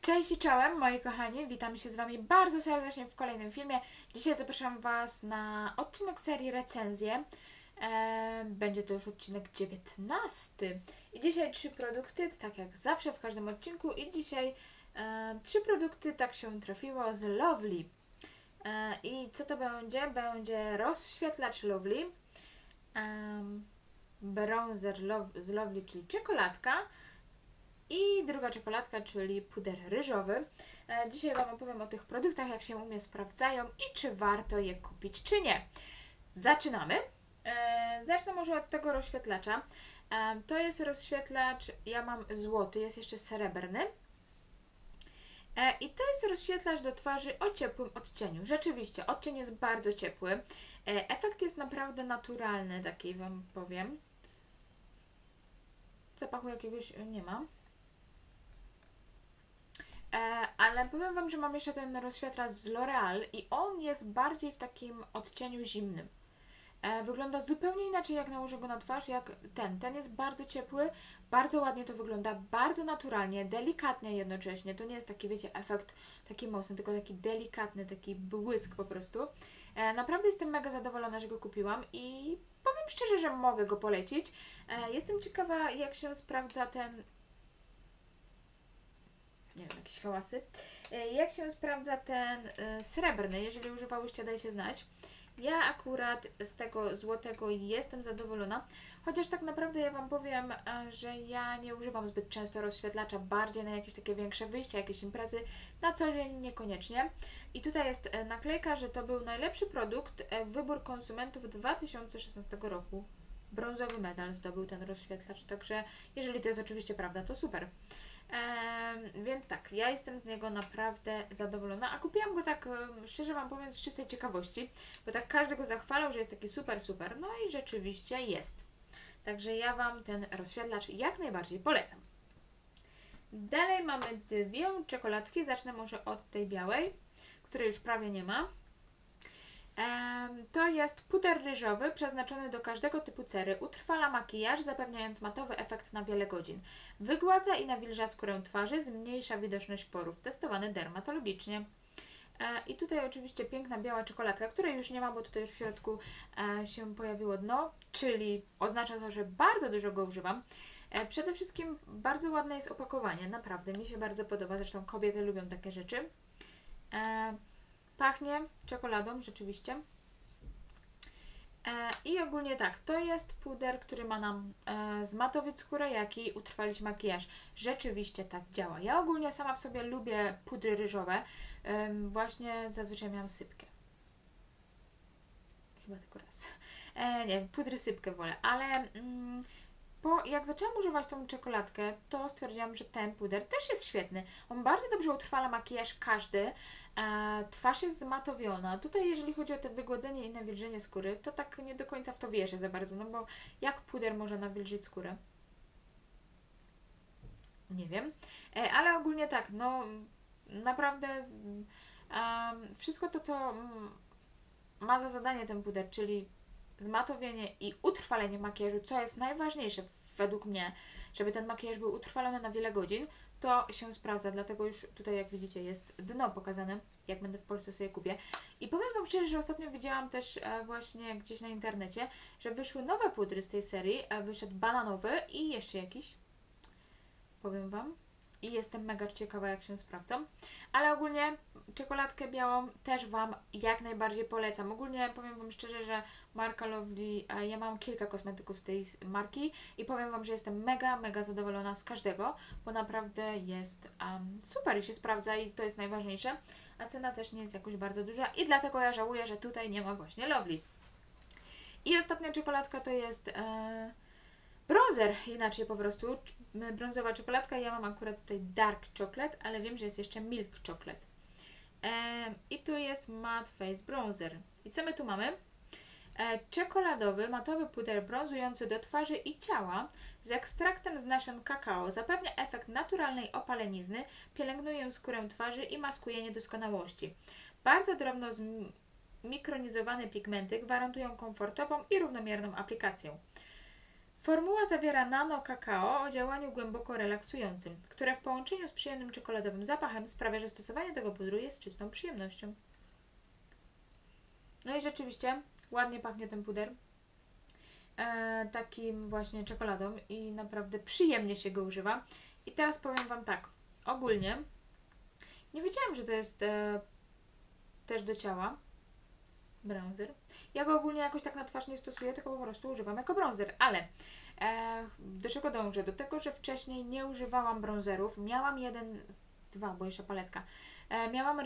Cześć i czołem moi kochani, witam się z Wami bardzo serdecznie w kolejnym filmie. Dzisiaj zapraszam Was na odcinek serii recenzje. Będzie to już odcinek 19. I dzisiaj 3 produkty, tak jak zawsze w każdym odcinku. I dzisiaj 3 produkty, tak się trafiło, z Lovely. I co to będzie? Będzie rozświetlacz Lovely, bronzer z Lovely, czyli czekoladka. I druga czekoladka, czyli puder ryżowy. Dzisiaj Wam opowiem o tych produktach, jak się u mnie sprawdzają i czy warto je kupić, czy nie. Zaczynamy. Zacznę może od tego rozświetlacza. To jest rozświetlacz, ja mam złoty, jest jeszcze srebrny. I to jest rozświetlacz do twarzy o ciepłym odcieniu. Rzeczywiście, odcień jest bardzo ciepły. Efekt jest naprawdę naturalny, taki Wam powiem. Zapachu jakiegoś nie ma. Ale powiem Wam, że mam jeszcze ten rozświetlacz z L'Oreal i on jest bardziej w takim odcieniu zimnym. Wygląda zupełnie inaczej, jak nałożę go na twarz, jak ten. Ten jest bardzo ciepły, bardzo ładnie to wygląda, bardzo naturalnie, delikatnie jednocześnie. To nie jest taki, wiecie, efekt taki mocny, tylko taki delikatny, taki błysk po prostu. Naprawdę jestem mega zadowolona, że go kupiłam i powiem szczerze, że mogę go polecić. Jestem ciekawa, jak się sprawdza ten... Nie wiem, jakieś hałasy. Jak się sprawdza ten srebrny? Jeżeli używałyście, dajcie znać. Ja akurat z tego złotego jestem zadowolona, chociaż tak naprawdę ja Wam powiem, że ja nie używam zbyt często rozświetlacza, bardziej na jakieś takie większe wyjścia, jakieś imprezy, na co dzień niekoniecznie. I tutaj jest naklejka, że to był najlepszy produkt, wybór konsumentów 2016 roku. Brązowy medal zdobył ten rozświetlacz, także jeżeli to jest oczywiście prawda, to super. Więc tak, ja jestem z niego naprawdę zadowolona, a kupiłam go tak, szczerze Wam powiem, z czystej ciekawości, bo tak każdy go zachwalał, że jest taki super, super, no i rzeczywiście jest. Także ja Wam ten rozświetlacz jak najbardziej polecam. Dalej mamy dwie czekoladki, zacznę może od tej białej, której już prawie nie ma. To jest puder ryżowy przeznaczony do każdego typu cery. Utrwala makijaż, zapewniając matowy efekt na wiele godzin. Wygładza i nawilża skórę twarzy, zmniejsza widoczność porów. Testowany dermatologicznie. I tutaj oczywiście piękna biała czekoladka, której już nie ma, bo tutaj już w środku się pojawiło dno, czyli oznacza to, że bardzo dużo go używam. Przede wszystkim bardzo ładne jest opakowanie, naprawdę mi się bardzo podoba, zresztą kobiety lubią takie rzeczy. Pachnie czekoladą, rzeczywiście. I ogólnie tak, to jest puder, który ma nam zmatowić skórę, jak i utrwalić makijaż. Rzeczywiście tak działa. Ja ogólnie sama w sobie lubię pudry ryżowe. Właśnie zazwyczaj miałam sypkę. Chyba tylko raz. Nie, pudry sypkę wolę, ale jak zaczęłam używać tą czekoladkę, to stwierdziłam, że ten puder też jest świetny. On bardzo dobrze utrwala makijaż każdy. Twarz jest zmatowiona. Tutaj jeżeli chodzi o te wygładzenie i nawilżenie skóry, to tak nie do końca w to wierzę za bardzo, no bo jak puder może nawilżyć skórę? Nie wiem. Ale ogólnie tak, no naprawdę wszystko to, co ma za zadanie ten puder, czyli zmatowienie i utrwalenie makijażu, co jest najważniejsze według mnie, żeby ten makijaż był utrwalony na wiele godzin, to się sprawdza, dlatego już tutaj jak widzicie jest dno pokazane, jak będę w Polsce sobie kupię. I powiem Wam szczerze, że ostatnio widziałam też właśnie gdzieś na internecie, że wyszły nowe pudry z tej serii, wyszedł bananowy i jeszcze jakiś, powiem Wam. I jestem mega ciekawa, jak się sprawdzą. Ale ogólnie czekoladkę białą też Wam jak najbardziej polecam. Ogólnie powiem Wam szczerze, że marka Lovely, ja mam kilka kosmetyków z tej marki i powiem Wam, że jestem mega, mega zadowolona z każdego, bo naprawdę jest super i się sprawdza i to jest najważniejsze. A cena też nie jest jakoś bardzo duża i dlatego ja żałuję, że tutaj nie ma właśnie Lovely. I ostatnia czekoladka to jest... bronzer, inaczej po prostu, brązowa czekoladka. Ja mam akurat tutaj dark chocolate, ale wiem, że jest jeszcze milk chocolate. I tu jest matte face bronzer. I co my tu mamy? Czekoladowy, matowy puder brązujący do twarzy i ciała z ekstraktem z nasion kakao. Zapewnia efekt naturalnej opalenizny, pielęgnuje skórę twarzy i maskuje niedoskonałości. Bardzo drobno zmikronizowane pigmenty gwarantują komfortową i równomierną aplikację. Formuła zawiera nano kakao o działaniu głęboko relaksującym, które w połączeniu z przyjemnym czekoladowym zapachem sprawia, że stosowanie tego pudru jest czystą przyjemnością. No i rzeczywiście ładnie pachnie ten puder. Takim właśnie czekoladą i naprawdę przyjemnie się go używa. I teraz powiem Wam tak, ogólnie nie wiedziałam, że to jest też do ciała bronzer. Ja go ogólnie jakoś tak na twarz nie stosuję, tylko po prostu używam jako bronzer, ale do czego dążę? Do tego, że wcześniej nie używałam bronzerów. Miałam dwa, bo jeszcze paletka. Miałam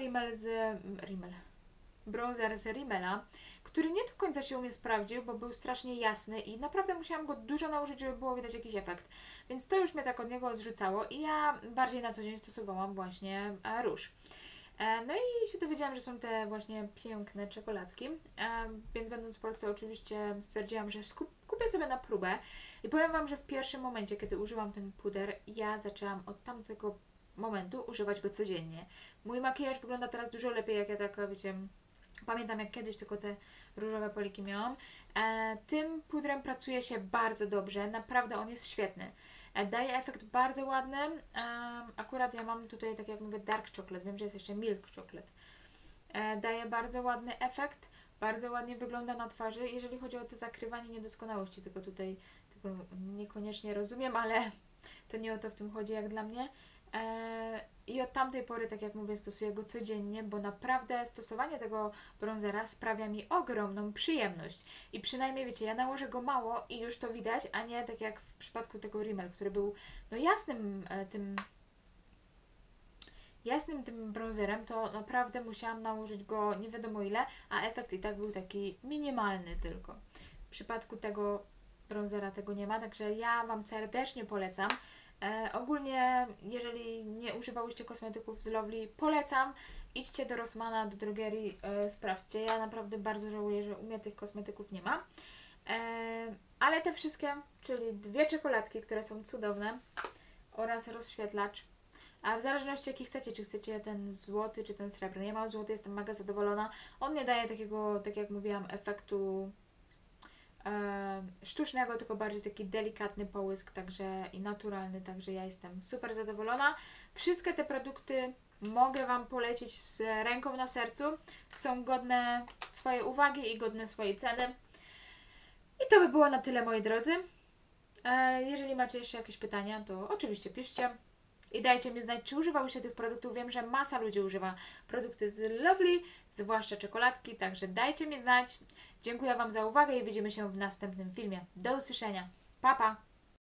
bronzer z Rimmela, który nie do końca się u mnie sprawdził, bo był strasznie jasny i naprawdę musiałam go dużo nałożyć, żeby było widać jakiś efekt. Więc to już mnie tak od niego odrzucało i ja bardziej na co dzień stosowałam właśnie róż. No i się dowiedziałam, że są te właśnie piękne czekoladki, więc będąc w Polsce oczywiście stwierdziłam, że kupię sobie na próbę i powiem Wam, że w pierwszym momencie, kiedy użyłam ten puder, ja zaczęłam od tamtego momentu używać go codziennie. Mój makijaż wygląda teraz dużo lepiej, jak ja tak, wiecie, pamiętam jak kiedyś tylko te różowe poliki miałam. Tym pudrem pracuje się bardzo dobrze, naprawdę on jest świetny. Daje efekt bardzo ładny. Akurat ja mam tutaj, tak jak mówię, dark chocolate. Wiem, że jest jeszcze milk chocolate. Daje bardzo ładny efekt. Bardzo ładnie wygląda na twarzy. Jeżeli chodzi o to zakrywanie niedoskonałości, tego tutaj niekoniecznie rozumiem, ale to nie o to w tym chodzi jak dla mnie. I od tamtej pory, tak jak mówię, stosuję go codziennie, bo naprawdę stosowanie tego bronzera sprawia mi ogromną przyjemność. I przynajmniej wiecie, ja nałożę go mało i już to widać, a nie tak jak w przypadku tego Rimmel, który był no jasnym tym bronzerem, to naprawdę musiałam nałożyć go nie wiadomo ile, a efekt i tak był taki minimalny tylko. W przypadku tego bronzera tego nie ma, także ja Wam serdecznie polecam. Ogólnie, jeżeli nie używałyście kosmetyków z Lovely, polecam. Idźcie do Rossmana, do drogerii, sprawdźcie. Ja naprawdę bardzo żałuję, że u mnie tych kosmetyków nie ma. Ale te wszystkie, czyli dwie czekoladki, które są cudowne oraz rozświetlacz. A w zależności jaki chcecie, czy chcecie ten złoty, czy ten srebrny. Ja mam złoty, jestem mega zadowolona. On nie daje takiego, tak jak mówiłam, efektu sztucznego, tylko bardziej taki delikatny połysk, także i naturalny, także ja jestem super zadowolona. Wszystkie te produkty mogę Wam polecić z ręką na sercu. Są godne swojej uwagi i godne swojej ceny. I to by było na tyle, moi drodzy. Jeżeli macie jeszcze jakieś pytania, to oczywiście piszcie. I dajcie mi znać, czy używałyście tych produktów. Wiem, że masa ludzi używa produkty z Lovely, zwłaszcza czekoladki, także dajcie mi znać. Dziękuję Wam za uwagę i widzimy się w następnym filmie. Do usłyszenia. Pa, pa!